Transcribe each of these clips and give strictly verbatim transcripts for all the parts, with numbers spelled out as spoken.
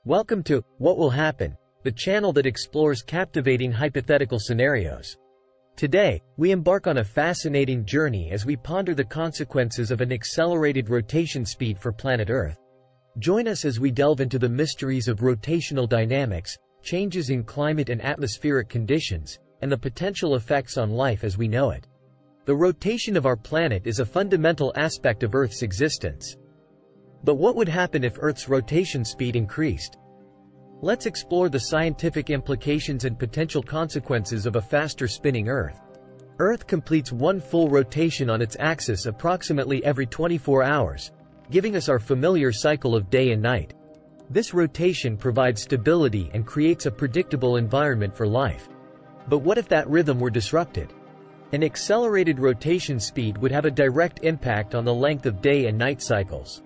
Welcome to What Will Happen, the channel that explores captivating hypothetical scenarios. Today, we embark on a fascinating journey as we ponder the consequences of an accelerated rotation speed for planet Earth. Join us as we delve into the mysteries of rotational dynamics, changes in climate and atmospheric conditions, and the potential effects on life as we know it. The rotation of our planet is a fundamental aspect of Earth's existence. But what would happen if Earth's rotation speed increased? Let's explore the scientific implications and potential consequences of a faster spinning Earth. Earth completes one full rotation on its axis approximately every twenty-four hours, giving us our familiar cycle of day and night. This rotation provides stability and creates a predictable environment for life. But what if that rhythm were disrupted? An accelerated rotation speed would have a direct impact on the length of day and night cycles.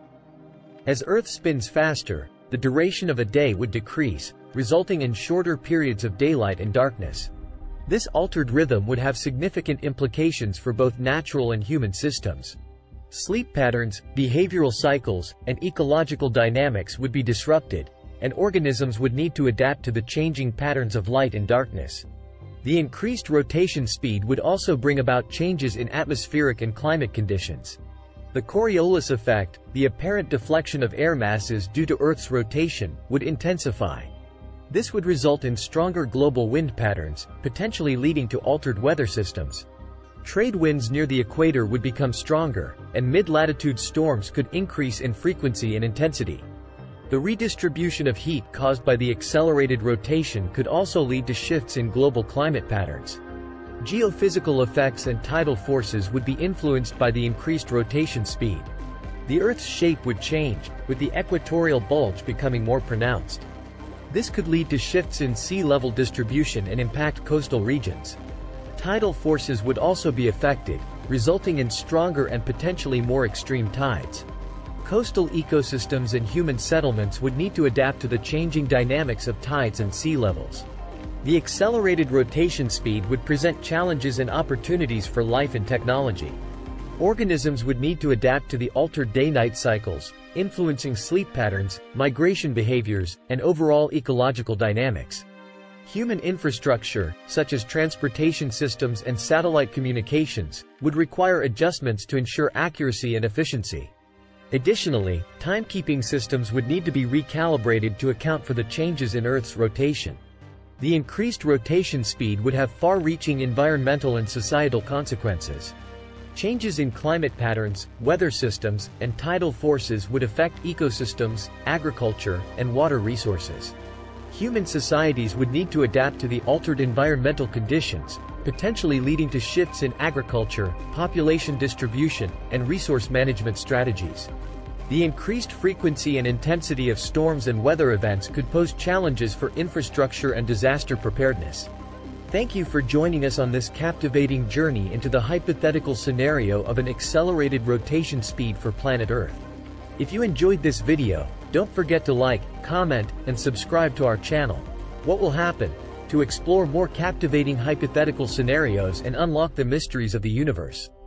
As Earth spins faster, the duration of a day would decrease, resulting in shorter periods of daylight and darkness. This altered rhythm would have significant implications for both natural and human systems. Sleep patterns, behavioral cycles, and ecological dynamics would be disrupted, and organisms would need to adapt to the changing patterns of light and darkness. The increased rotation speed would also bring about changes in atmospheric and climate conditions. The Coriolis effect, the apparent deflection of air masses due to Earth's rotation, would intensify. This would result in stronger global wind patterns, potentially leading to altered weather systems. Trade winds near the equator would become stronger, and mid-latitude storms could increase in frequency and intensity. The redistribution of heat caused by the accelerated rotation could also lead to shifts in global climate patterns. Geophysical effects and tidal forces would be influenced by the increased rotation speed. The Earth's shape would change, with the equatorial bulge becoming more pronounced. This could lead to shifts in sea level distribution and impact coastal regions. Tidal forces would also be affected, resulting in stronger and potentially more extreme tides. Coastal ecosystems and human settlements would need to adapt to the changing dynamics of tides and sea levels. The accelerated rotation speed would present challenges and opportunities for life and technology. Organisms would need to adapt to the altered day-night cycles, influencing sleep patterns, migration behaviors, and overall ecological dynamics. Human infrastructure, such as transportation systems and satellite communications, would require adjustments to ensure accuracy and efficiency. Additionally, timekeeping systems would need to be recalibrated to account for the changes in Earth's rotation. The increased rotation speed would have far-reaching environmental and societal consequences. Changes in climate patterns, weather systems, and tidal forces would affect ecosystems, agriculture, and water resources. Human societies would need to adapt to the altered environmental conditions, potentially leading to shifts in agriculture, population distribution, and resource management strategies. The increased frequency and intensity of storms and weather events could pose challenges for infrastructure and disaster preparedness. Thank you for joining us on this captivating journey into the hypothetical scenario of an accelerated rotation speed for planet Earth. If you enjoyed this video, don't forget to like, comment, and subscribe to our channel. What will happen? To explore more captivating hypothetical scenarios and unlock the mysteries of the universe.